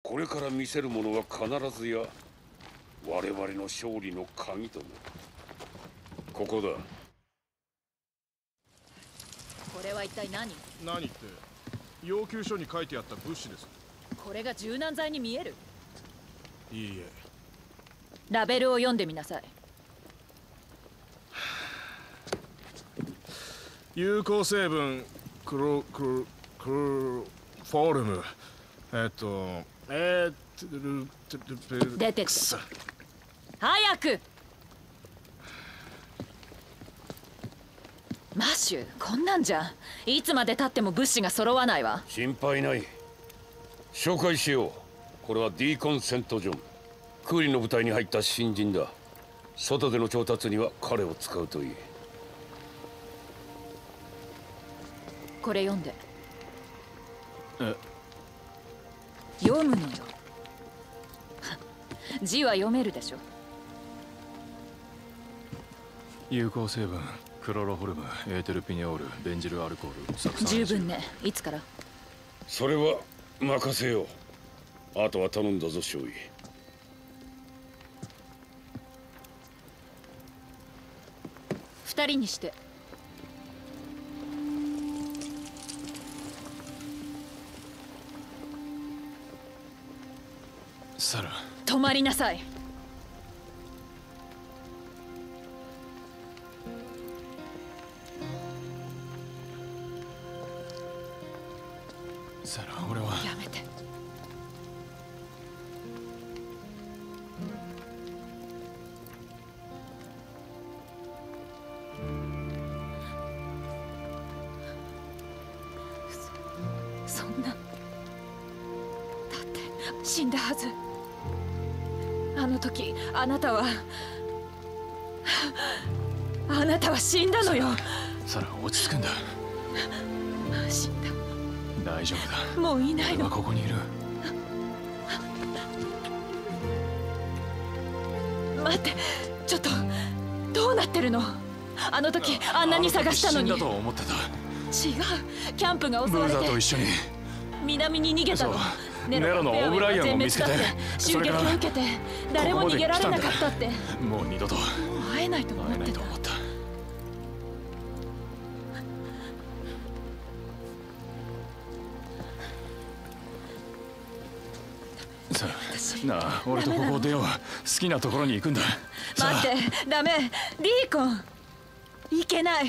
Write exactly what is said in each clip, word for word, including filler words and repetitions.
これから見せるものは必ずや我々の勝利の鍵となる。ここだ。 これは一体何？ 何って要求書に書いてあった物資です。 これが柔軟剤に見える？ いいえ。 ラベルを読んでみなさい。 有効成分クロクロクロフォルム、えっとえー、 出てって。早く。マッシュ、こんなんじゃいつまでたっても物資が揃わないわ。 心配ない。紹介しよう。これはディーコン・セント・ジョン。クーリの部隊に入った新人だ。外での調達には彼を使うといい。 これ読んで。 え、 読むのよ。字は読めるでしょ。 有効成分クロロホルム、エーテルピニオール、ベンジルアルコール、酢酸十分ね。いつから？ それは任せよう。あとは頼んだぞ、少尉。 二人にして。 サラ、 止まりなさい。 サラ、俺はやめて。そ、そんな。だって死んだはず。あの時あなたはあなたは死んだのよ。 サラ、落ち着くんだ。 死んだ。 大丈夫だ。 もういないの。 俺はここにいる。 待って、ちょっとどうなってるの？あの時あんなに探したのに。 死んだと思ってた。 違う、キャンプが襲ブーわれてザーと一緒に南に逃げたの。 ネロのオブライアンを見つけて、 襲撃を受けて誰も逃げられなかったって。 もう二度と会えないと思ってた。 会えないと思った。さあ、なあ、俺とここを出よう。好きなところに行くんだ。 待って、ダメ。ディーコン、いけない。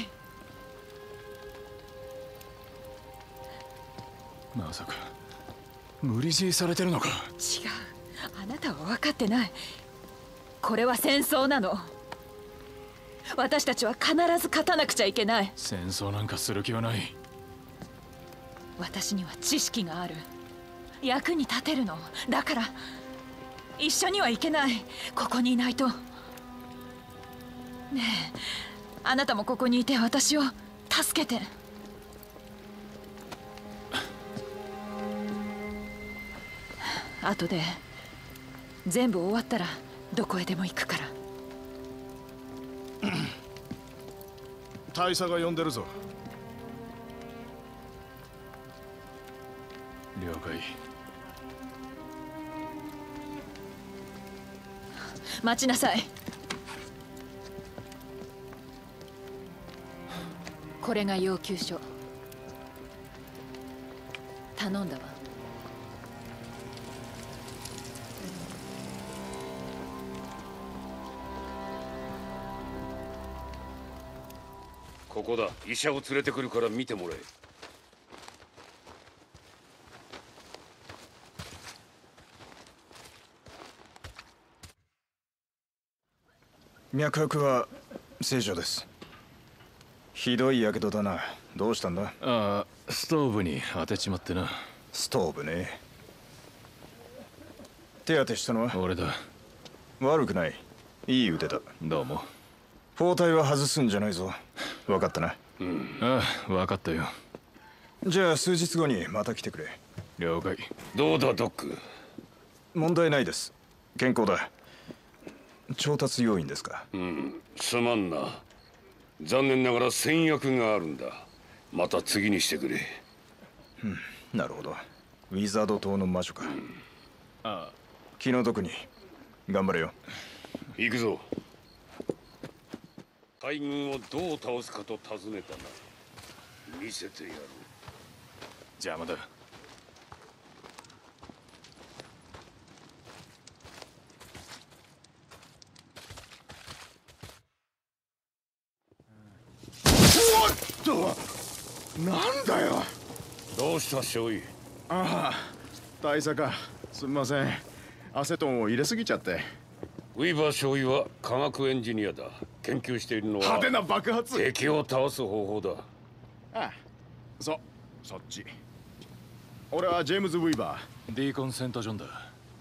まさか無理強いされてるのか？ 違う、あなたは分かってない。これは戦争なの。私たちは必ず勝たなくちゃいけない。 戦争なんかする気はない。 私には知識がある。役に立てるの。だから一緒には行けない。ここにいないと。ねえ、あなたもここにいて私を助けて。後で全部終わったらどこへでも行くから。 大佐が呼んでるぞ。了解。 待ちなさい。これが要求書。頼んだわ。 ここだ。医者を連れてくるから見てもらえ。 脈拍は正常です。ひどいやけどだな。どうしたんだ？ ああ、ストーブに当てちまってな。 ストーブね。手当てしたのは俺だ。 悪くない。いい腕だ。 どうも。 包帯は外すんじゃないぞ。分かったな。 うん、ああ、分かったよ。 じゃあ数日後にまた来てくれ。 了解。 どうだドック？ 問題ないです。健康だ。調達要員ですか？ うん、すまんな。残念ながら戦略があるんだ。また次にしてくれ。 うん、なるほど。ウィザード島の魔女か。 ああ、 気の毒に頑張れよ。 行くぞ。大軍をどう倒すかと尋ねたな。見せてやる。 邪魔だ。おっと、なんだよ。 どうした少尉。 ああ、大佐か。すみません。アセトンを入れすぎちゃって。 ウィーバー少尉は科学エンジニアだ。研究しているのは派手な爆発。 敵を倒す方法だ。 ああ、そ、そっち。俺はジェームズ・ウィーバー。 ディーコン・セント・ジョンだ。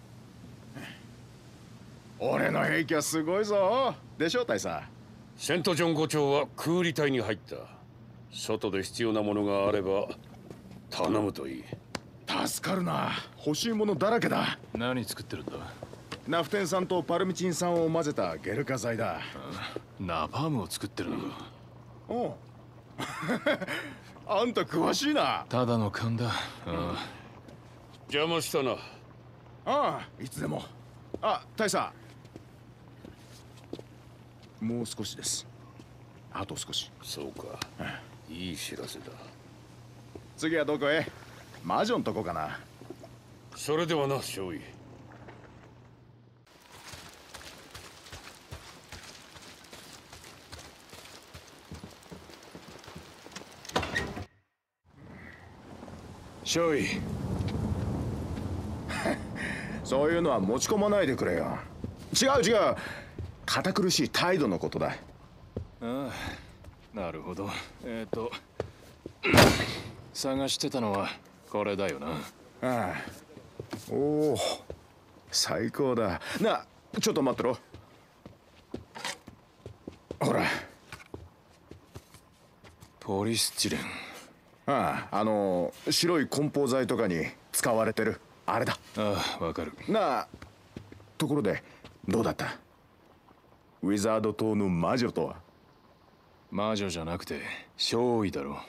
俺の兵器はすごいぞ。でしょ、大佐。 セントジョン伍長は空理隊に入った。外で必要なものがあれば頼むといい。 助かるな。欲しいものだらけだ。 何作ってるんだ？ ナフテン酸とパルミチン酸を混ぜたゲル化剤だ。 ナパームを作ってるのか。 おうあんた詳しいな。 ただの勘だ。 邪魔したな。 ああ、いつでも。あ、大佐。もう少しです。あと少し。 そうか。いい知らせだ。 次はどこへ？魔女んとこかな。 それではな、少尉。 少尉そういうのは持ち込まないでくれよ。違う違う、堅苦しい態度のことだ。 ああ、なるほど。えっと探してたのはこれだよな。 ああ、おお、最高だな。ちょっと待ってろ。ほら、 ポリスチレン。 ああ、あの白い梱包材とかに使われてるあれだ。 ああ、わかる。 なあ、ところでどうだった？ウィザード島の魔女とは。 魔女じゃなくて少尉だろ。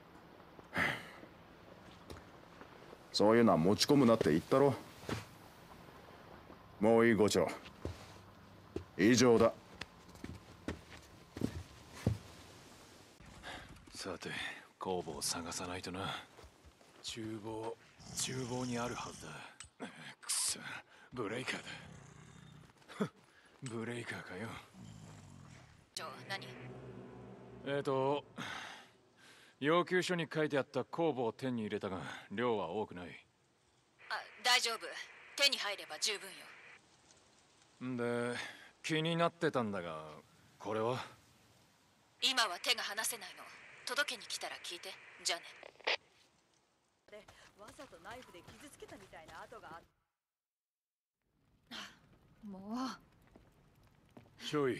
そういうのは持ち込むなって言ったろ。もういい、伍長。以上だ。 さて、工房を探さないとな。厨房、厨房にあるはずだ。くそ、ブレイカーだ。ブレイカーかよ。 ちょ、何？ えっと、要求書に書いてあった工房を手に入れたが、量は多くない。 あ、大丈夫。手に入れば十分よ。 んで、気になってたんだが、これは？ 今は手が離せないの。届けに来たら聞いて。じゃあね。 で、わざとナイフで傷つけたみたいな跡がある。 も少尉。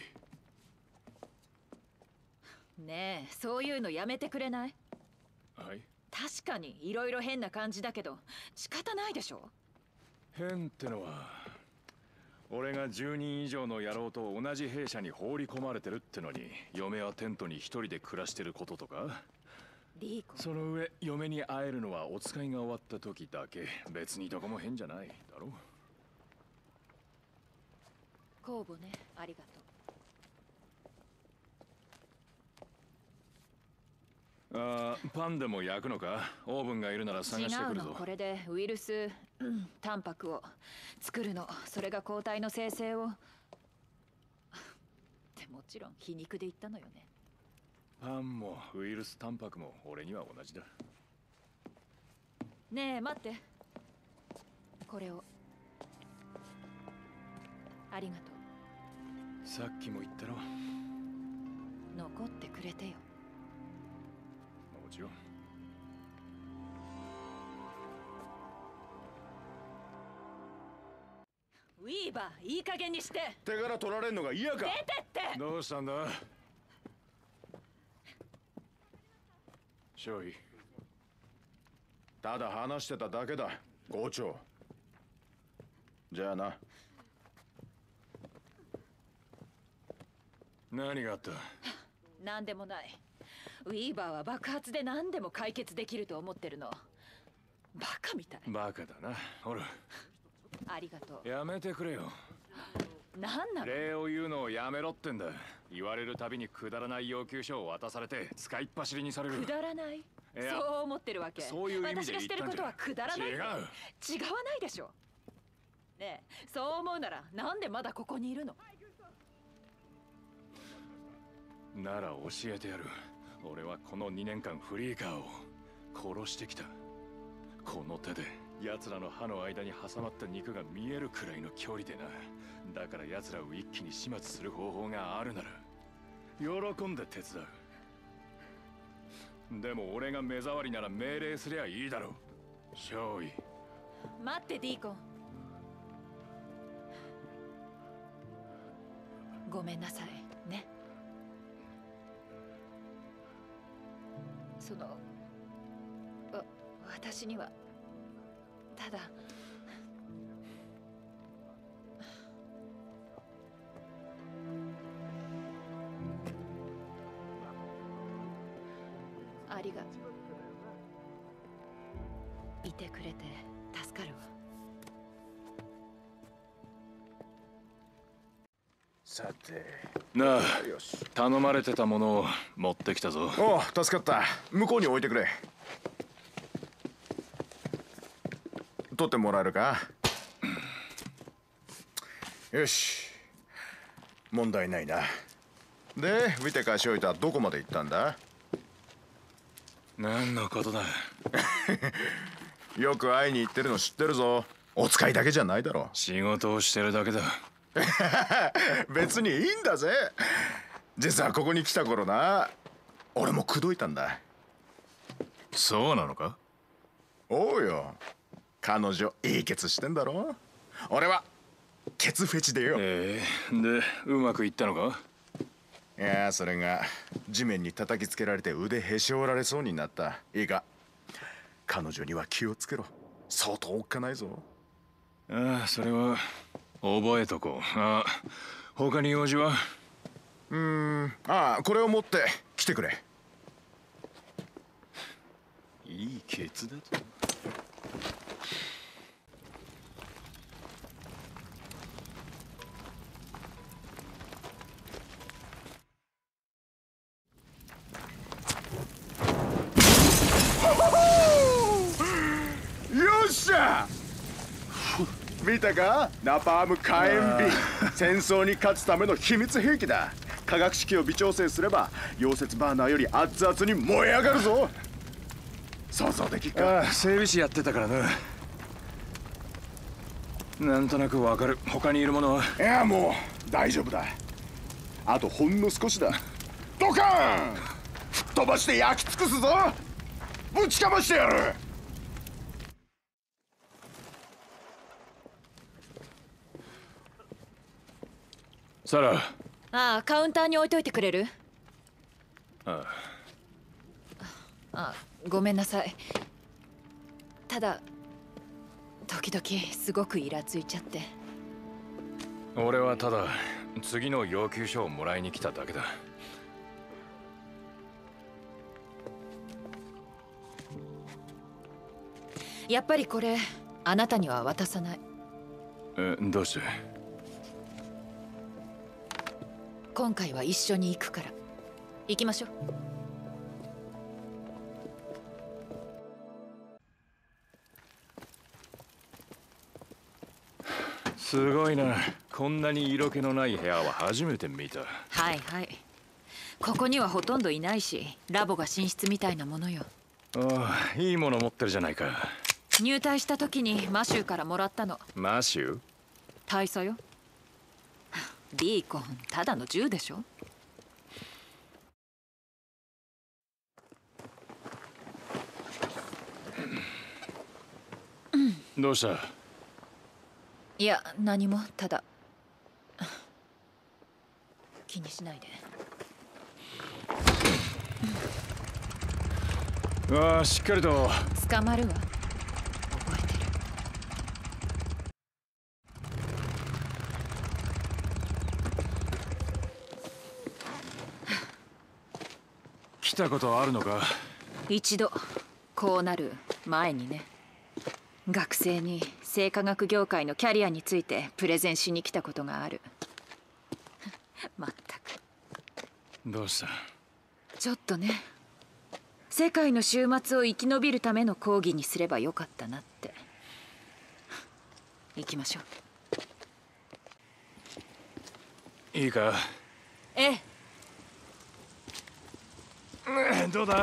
う。ねえ、そういうのやめてくれない？ はい。 確かにいろいろ変な感じだけど仕方ないでしょ。 変ってのは、俺がじゅうにん以上の野郎と同じ兵舎に放り込まれてるってのに、嫁はテントに一人で暮らしてることとか。 ディーコン。 その上、嫁に会えるのはお使いが終わった時だけ。別にどこも変じゃないだろ。 公募ね、ありがとう。 ああ、パンでも焼くのか？オーブンがいるなら探してくるぞ。 違うの、これでウイルス、うん、タンパクを作るの。それが抗体の生成を。ってもちろん皮肉で言ったのよね。 パンもウイルスタンパクも俺には同じだ。 ねえ、待って。これを。ありがとう。 さっきも言ったろ。 残ってくれてよ。 もちろん。 ウィーバー、いい加減にして。 手柄取られんのが嫌か。 出てって。 どうしたんだ？少尉。 ただ話してただけだ、郷長。じゃあな。 何があった？ 何でもない。ウィーバーは爆発で何でも解決できると思ってるの。バカみたい。 バカだな。ほら。 ありがとやめてくれよ。 う。なんなの？ 礼を言うのをやめろってんだ。言われるたびにくだらない要求書を渡されて使いっ走りにされる。 くだらない？ いやそう思ってるわけ？ そういう意味で私がしてることはくだらないって。 違う。 違わないでしょ。ねえ、そう思うならなんでまだここにいるの？ なら教えてやる。俺はこのにねんかんフリーカーを殺してきた。この手で奴らの歯の間に挟まった肉が見えるくらいの距離でな。だから奴らを一気に始末する方法があるなら喜んで手伝う。でも俺が目障りなら命令すりゃいいだろう。少尉。 待ってディーコン。ごめんなさいね。そのわ私にはただありがいてくれて助かるわ。 さてなあ、 よし。 頼まれてたものを持ってきたぞ。 おう、助かった。向こうに置いてくれ。取ってもらえるか。よし、問題ないな。でウィテカー少尉とはどこまで行ったんだ？ 何のことだ。 よく会いに行ってるの知ってるぞ。お使いだけじゃないだろ。 仕事をしてるだけだ。 別にいいんだぜ。実はここに来た頃な、俺も口説いたんだ。 そうなのか？ おうよ、彼女いいケツしてんだろ。俺はケツフェチでよ。 ええー、でうまくいったのか？ いや、それが地面に叩きつけられて腕へし折られそうになった。いいか、彼女には気をつけろ。相当おっかないぞ。 ああ、それは覚えとこう。ああ、他に用事は？ うーん、ああ、これを持って来てくれ。 いいケツだと。 よっしゃ見たか、ナパーム火炎瓶。戦争に勝つための秘密兵器だ。化学式を微調整すれば溶接バーナーより熱々に燃え上がるぞ。想像できっか？ ああ、整備士やってたからな。なんとなくわかる。他にいるものは？ いや、もう大丈夫だ。あとほんの少しだ。ドカーン吹っ飛ばして焼き尽くすぞ。ぶちかましてやる。 サラ。 ああ、カウンターに置いといてくれる？ ああ、ごめんなさい。ただ時々すごくイラついちゃって。 あ、俺はただ次の要求書をもらいに来ただけだ。 やっぱりこれあなたには渡さない。 え、どうして？ 今回は一緒に行くから。行きましょう。 すごいな。こんなに色気のない部屋は初めて見た。 はいはい。ここにはほとんどいないし、ラボが寝室みたいなものよ。 ああ、いいもの持ってるじゃないか。 入隊した時にマシューからもらったの。 マシュー？ 大佐よ。ディーコン、ただの銃でしょ。 どうした？ いや、何も。ただ気にしないで。 ああ、しっかりと。 捕まるわ。覚えてる。 来たことあるのか？ 一度こうなる前にね。 学生に生化学業界のキャリアについてプレゼンしに来たことがある。まったく。 どうした？ ちょっとね、世界の終末を生き延びるための講義にすればよかったなって。行きましょう。 いいか？ ええ。 どうだ？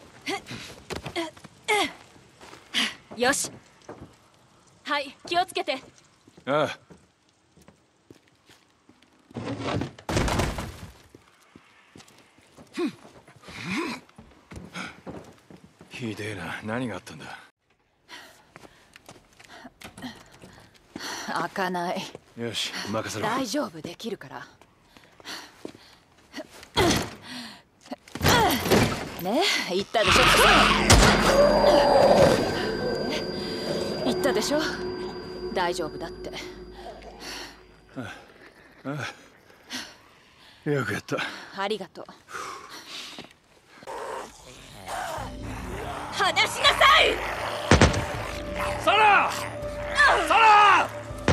よし。はい、気をつけて。 ああ。ひでえな。何があったんだ？ 開かない。 よし、任せろ。 大丈夫、できるから。ねえ、言ったでしょ。言ったでしょ。大丈夫だって。 ああ、よくやった。 ありがとう。離しなさい。 サラサラ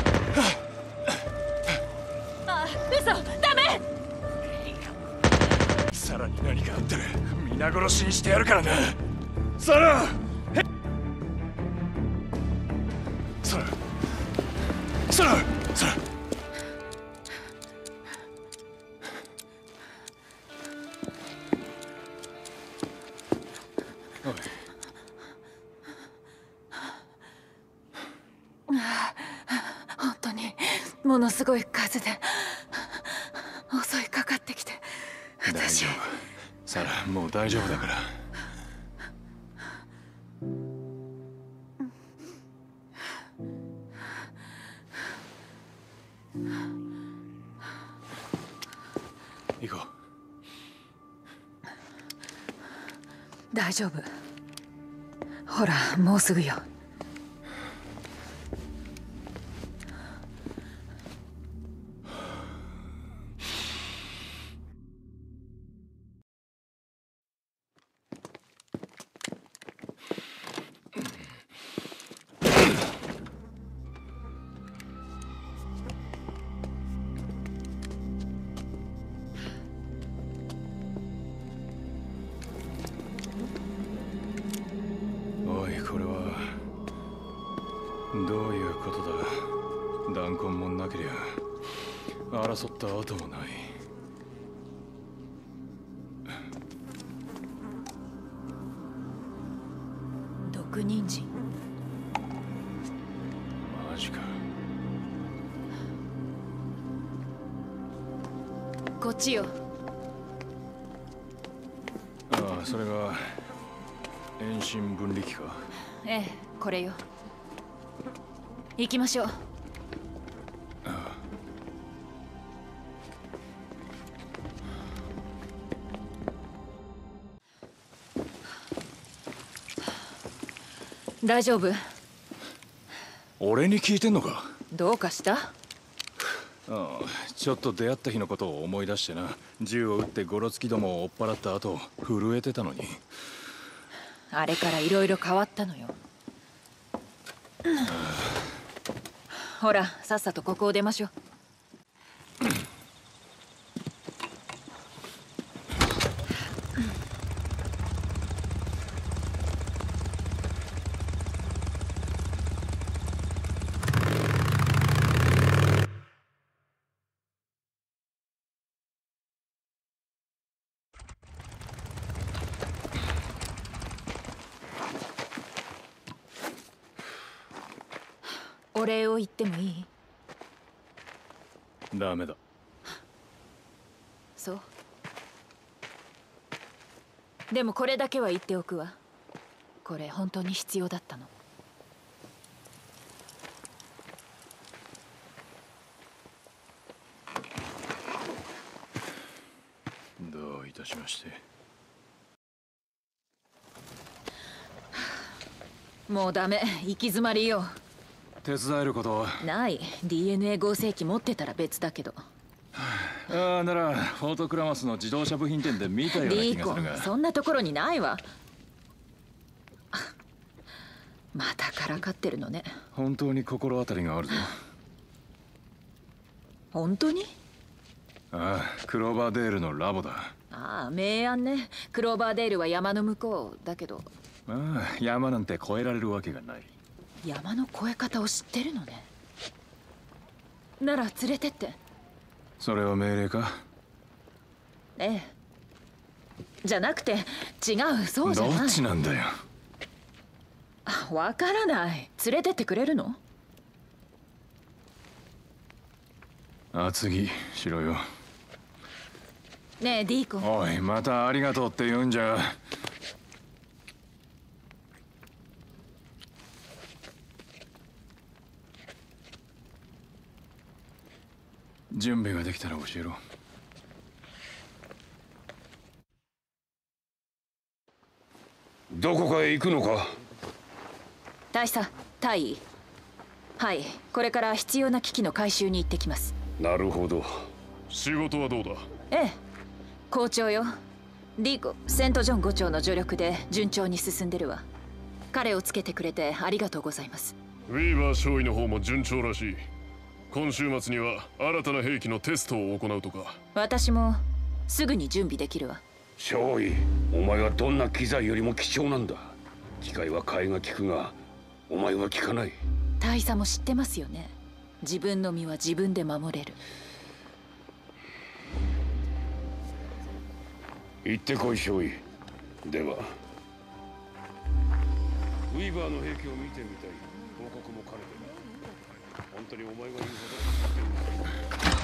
あ、嘘、ダメ。 サラに何かあったら皆殺しにしてやるからな。サラサラサラサラおい。 本当にものすごい数で襲いかかってきて。 大丈夫、サラ、もう大丈夫だから。行こう。 大丈夫。ほら、もうすぐよ。 おい、これはどういうことだ？弾痕もなけりゃ争った跡もない。 毒人参。 マジか。 こっちよ。 ああ、それが遠心分離機か。 ええ、これよ。行きましょう。 ああ。 大丈夫？ 俺に聞いてんのか？ どうかした？ ああ、ちょっと出会った日のことを思い出してな。銃を撃ってゴロツキどもを追っ払った後震えてたのに。 あれからいろいろ変わったのよ。ほら、さっさとここを出ましょう。お礼を言ってもいい？ ダメだ。 そう。でもこれだけは言っておくわ。これ本当に必要だったの。 どういたしまして。 もうダメ、行き詰まりよ。 手伝えることはない。 ディーエヌエー 合成機持ってたら別だけど。 ああ、ならフォートクラマスの自動車部品店で見たような気リーコン、 がするが。 そんなところにないわ。 またからかってるのね。 本当に心当たりがあるぞ。 本当に？ ああ、クローバーデールのラボだ。 ああ、明暗ね。クローバーデールは山の向こうだけど。 ああ、山なんて越えられるわけがない。 山の越え方を知ってるのね。なら連れてって。 それは命令か？ ええ。じゃなくて違う、そうじゃない。 どっちなんだよ。 あ、わからない。連れてってくれるの？ 厚着しろよ。 ねえディーコン。 おい、またありがとうって言うんじゃ。準備ができたら教えろ。 どこかへ行くのか？ 大佐、大尉。はい、これから必要な機器の回収に行ってきます。 なるほど。 仕事はどうだ？ ええ、好調よ。ディーコ、セントジョン伍長の助力で順調に進んでるわ。彼をつけてくれてありがとうございます。 ウィーバー少尉の方も順調らしい。今週末には新たな兵器のテストを行うとか。 私もすぐに準備できるわ。 少尉、お前はどんな機材よりも貴重なんだ。機械は替えが利くが、お前は効かない。 大佐も知ってますよね。自分の身は自分で守れる。 行ってこい少尉。ではウィーバーの兵器を見てみたい。報告も兼ねてな。本当にお前が言うほど知ってるのか？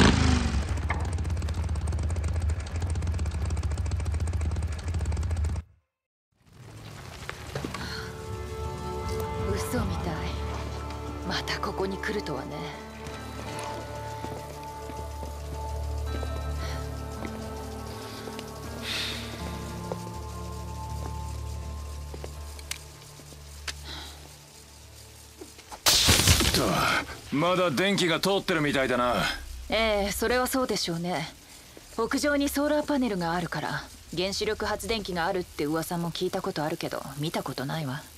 嘘みたい。またここに来るとはね。 まだ電気が通ってるみたいだな。 ええ、それはそうでしょうね。屋上にソーラーパネルがあるから原子力発電機があるって噂も聞いたことあるけど見たことないわ。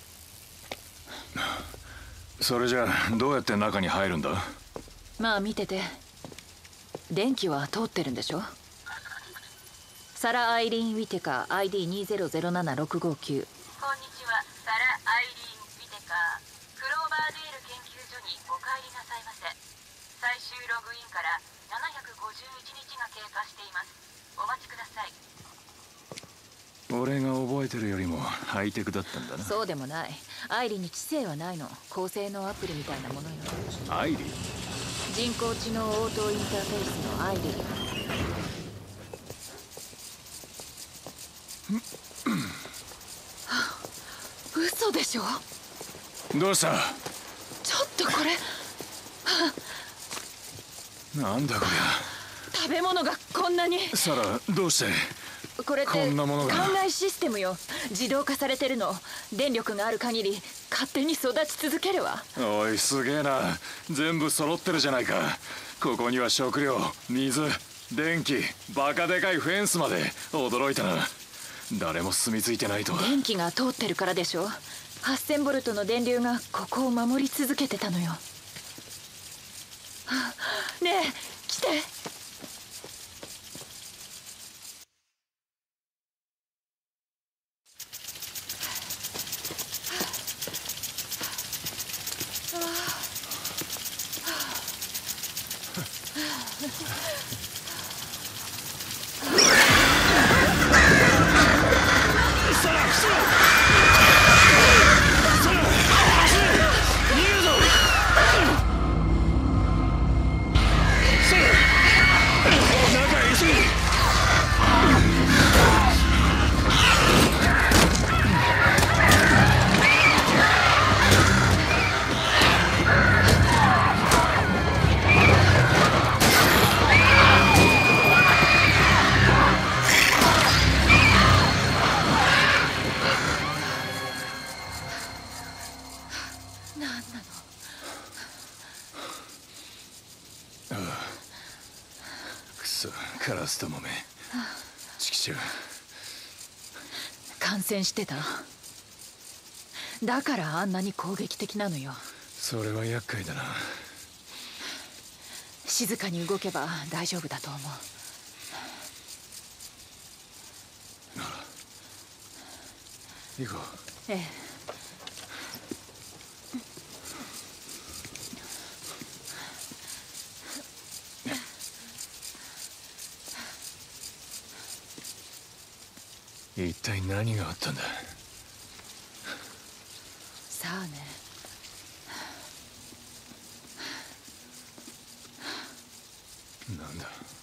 それじゃあどうやって中に入るんだ？ まあ見てて。電気は通ってるんでしょ？サラ・アイリーン・ウィテカー アイディーにゼロゼロななろくごきゅう。 こんにちは、サラ・アイリーン・ウィテカー。クローバーデール研究所にお帰りなさいませ。最終ログインからななひゃくごじゅういちにちが経過しています。お待ちください。 俺が覚えてるよりもハイテクだったんだな。 そうでもない。アイリーに知性はないの。高性能アプリみたいなものよ。 アイリー？ 人工知能オートインターフェースのアイリー。嘘でしょ？ どうした？ ちょっとこれなんだこ食べ物がこんなに。 りゃ。サラ、どうして？ これってこんなものが灌漑システムよ。自動化されてるの。電力がある限り勝手に育ち続けるわ。 おい、すげえな。全部揃ってるじゃないか。ここには食料、水、電気、バカでかいフェンスまで。驚いたな。誰も住み着いてないとは。 電気が通ってるからでしょ。はっせんボルトの電流がここを守り続けてたのよ。はあ、ねえ来て。 くそ、カラスともめ。チキシュ。 感染してた。 だからあんなに攻撃的なのよ。 それは厄介だな。 静かに動けば大丈夫だと思う。 行こう。 ええ。 一体何があったんだ。 さあね。 なんだ。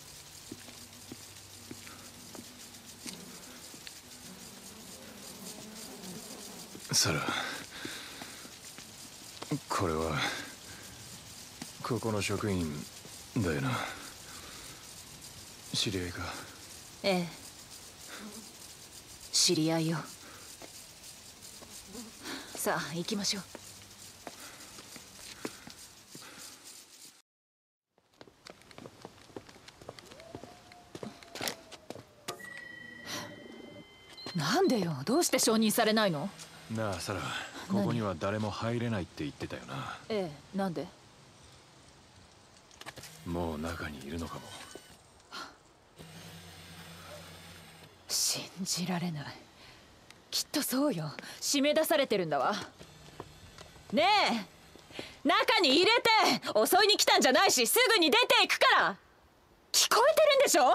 サラ、これはここの職員だよな。知り合いか。 ええ、知り合いよ。さあ行きましょう。なんでよ、どうして承認されないの？ なあサラ、ここには誰も入れないって言ってたよな。 ええ、なんで？ もう中にいるのかも。 信じられない。きっとそうよ。締め出されてるんだわ。ねえ、中に入れて。襲いに来たんじゃないし、すぐに出ていくから。聞こえてるんでしょ？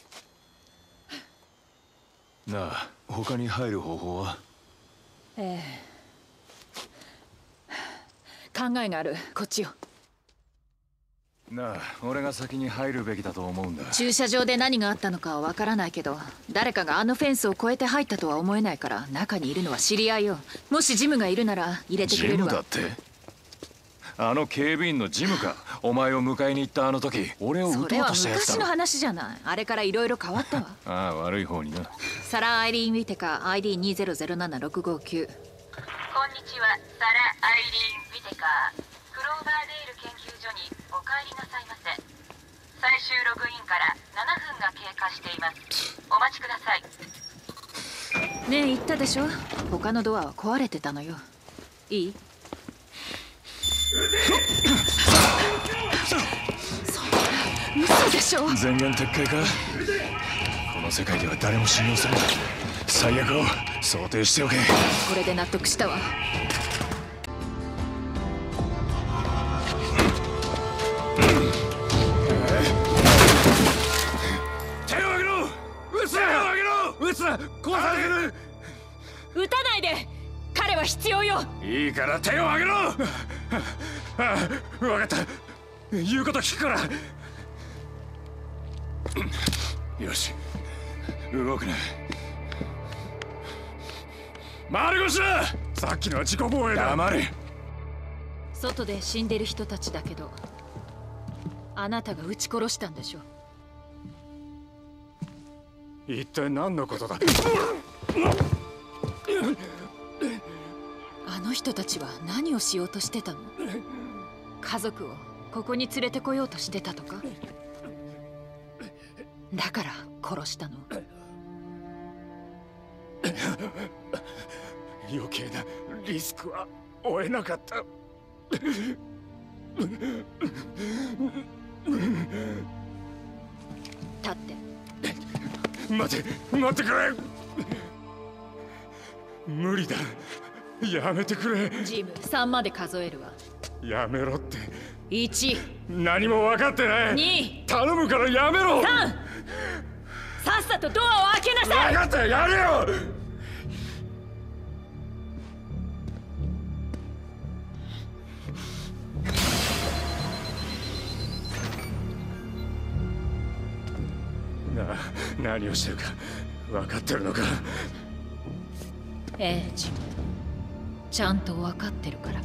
なあ、他に入る方法は？ ええ、考えがある。こっちよ。 なあ、俺が先に入るべきだと思うんだ。 駐車場で何があったのかはわからないけど、誰かがあのフェンスを越えて入ったとは思えないから、中にいるのは知り合いよ。もしジムがいるなら入れてくれるわ。 ジムだって？あの警備員のジムか。お前を迎えに行ったあの時、俺を撃とうとしたやつだ。 それは昔の話じゃない。あれからいろいろ変わったわ。 ああ、悪い方にな。 サラ・アイリーン・ウィテカ アイディーにゼロゼロななろくごきゅう。 こんにちは、サラ・アイリーン・ウィテカー。クローバーデール研究所にお帰りなさいませ。最終ログインからななふんが経過しています。お待ちください。 ねえ、言ったでしょ。他のドアは壊れてたのよ。いい？そんな嘘でしょ。 全言撤回か。この世界では誰も信用するな。最悪を想定しておけ。 これで納得したわ。 手を上げろ。撃つな。手を上げろ。撃つな。殺される。 撃たないで。彼は必要よ。 いいから手を上げろ。ああ、分かった。言うこと聞くから。よし、動くな。丸腰だ。さっきのは自己防衛だ。黙れ。 外で死んでる人たちだけど、あなたが撃ち殺したんでしょ。 一体何のことだ。 あの人たちは何をしようとしてたの？家族をここに連れてこようとしてたとか？だから殺したの？ 余計なリスクは負えなかった。 立って。 待て、待ってくれ。無理だ。やめてくれ。 ジム、さんまで数えるわ。 やめろって。 いち、 何も分かってない。 に、 頼むからやめろ。 さん、さっさとドアを開けなさい。 分かった、やれよ。なあ、何をしてるか分かってるのか。 ええ、ジム、ちゃんと分かってるから。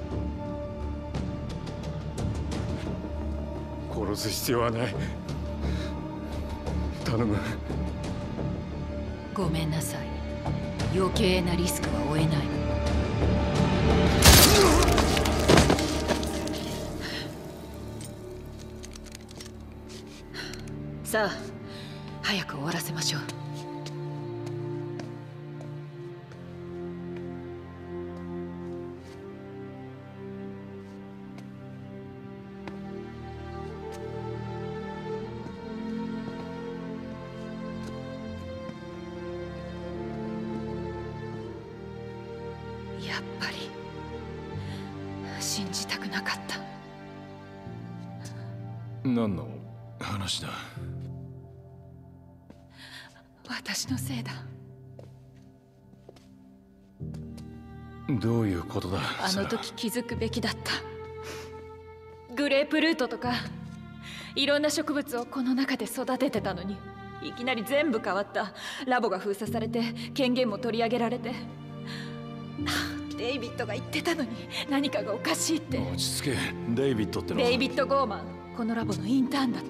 殺す必要はない。頼む。 ごめんなさい。余計なリスクは負えない。さあ、早く終わらせましょう。 やっぱり信じたくなかった。 何の話だ？ 私のせいだ。 どういうことだ？ あの時気づくべきだった。グレープルートとかいろんな植物をこの中で育ててたのに、いきなり全部変わった。ラボが封鎖されて権限も取り上げられて、デイビッドが言ってたのに何かがおかしいって。 落ち着け。デイビッドってのは？ デイビッド・ゴーマン、このラボのインターンだった。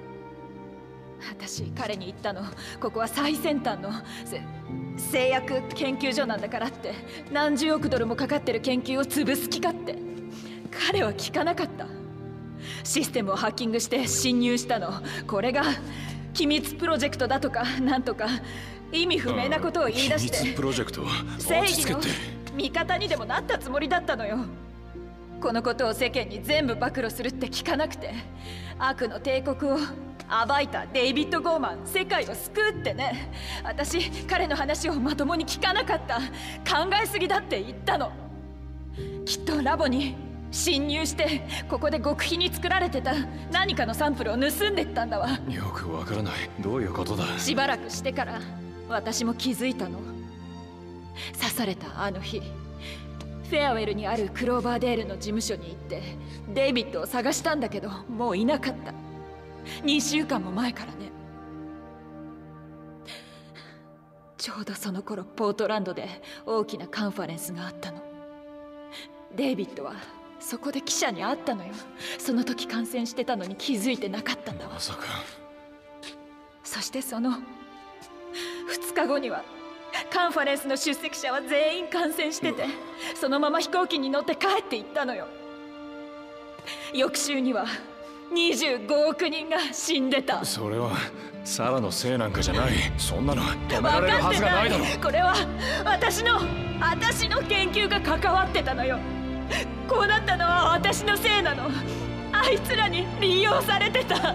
私彼に言ったの、ここは最先端のせ製薬研究所なんだからって。何十億ドルもかかってる研究を潰す気かって。彼は聞かなかった。システムをハッキングして侵入したの。これが機密プロジェクトだとかなんとか意味不明なことを言い出して、 機密プロジェクト、 正義の味方にでもなったつもりだったのよ。このことを世間に全部暴露するって聞かなくて、悪の帝国を暴いたデイビッド・ゴーマン、世界を救うってね。私彼の話をまともに聞かなかった。考えすぎだって言ったの。きっとラボに侵入してここで極秘に作られてた何かのサンプルを盗んでったんだわ。 よくわからない。どういうことだ？ しばらくしてから私も気づいたの。刺されたあの日、フェアウェルにあるクローバーデールの事務所に行ってデイビッドを探したんだけど、もういなかった。にしゅうかんも前からね。ちょうどその頃ポートランドで大きなカンファレンスがあったの。デイビッドはそこで記者に会ったのよ。その時感染してたのに気づいてなかったんだわ。 まさか。 そしてそのふつかごにはカンファレンスの出席者は全員感染してて、そのまま飛行機に乗って帰って行ったのよ。翌週にはにじゅうごおくにんが死んでた。 それはサラのせいなんかじゃない。そんなの止められるはずがないだろ。 これは私の私の研究が関わってたのよ。こうなったのは私のせいなの。あいつらに利用されてた。